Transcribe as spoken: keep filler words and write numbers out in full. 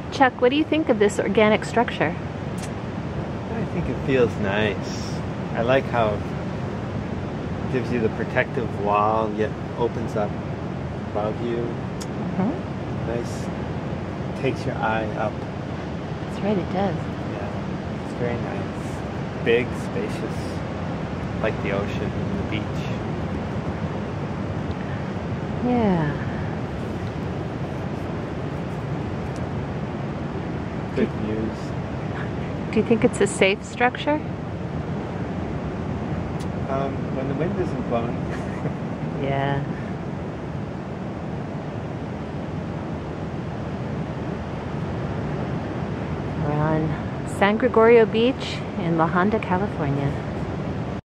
Chuck, what do you think of this organic structure? I think it feels nice. I like how it gives you the protective wall, yet opens up above you. Mm-hmm. Nice. Takes your eye up. That's right, it does. Yeah. It's very nice. Big, spacious. Like the ocean and the beach. Yeah. Good views. Do you think it's a safe structure? Um, when the wind isn't blowing. Yeah. We're on San Gregorio Beach in LaHonda, California.